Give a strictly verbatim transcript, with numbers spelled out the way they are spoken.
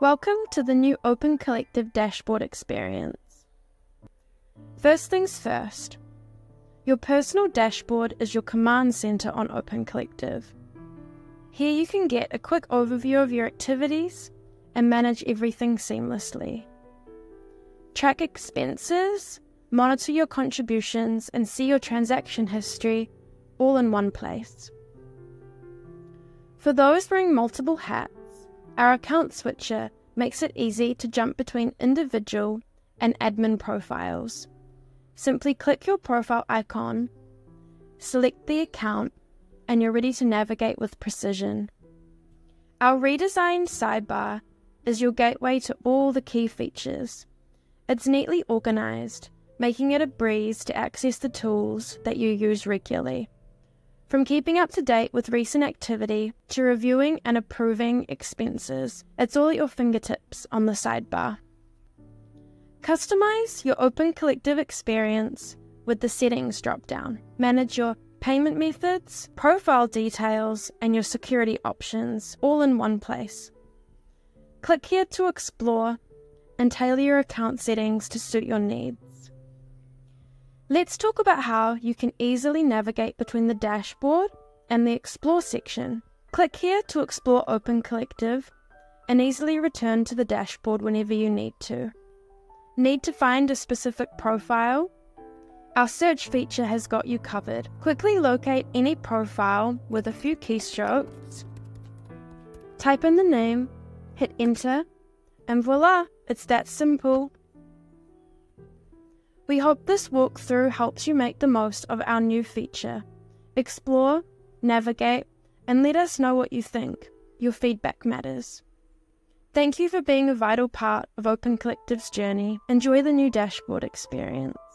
Welcome to the new Open Collective dashboard experience. First things first, your personal dashboard is your command center on Open Collective. Here you can get a quick overview of your activities and manage everything seamlessly. Track expenses, monitor your contributions, and see your transaction history all in one place. For those wearing multiple hats, our account switcher makes it easy to jump between individual and admin profiles. Simply click your profile icon, select the account, and you're ready to navigate with precision. Our redesigned sidebar is your gateway to all the key features. It's neatly organized, making it a breeze to access the tools that you use regularly. From keeping up to date with recent activity to reviewing and approving expenses, it's all at your fingertips on the sidebar. Customize your Open Collective experience with the Settings drop-down. Manage your payment methods, profile details, and your security options all in one place. Click here to explore and tailor your account settings to suit your needs. Let's talk about how you can easily navigate between the dashboard and the Explore section. Click here to explore Open Collective and easily return to the dashboard whenever you need to. Need to find a specific profile? Our search feature has got you covered. Quickly locate any profile with a few keystrokes. Type in the name, hit enter, and voila, it's that simple. We hope this walkthrough helps you make the most of our new feature. Explore, navigate, and let us know what you think. Your feedback matters. Thank you for being a vital part of Open Collective's journey. Enjoy the new dashboard experience.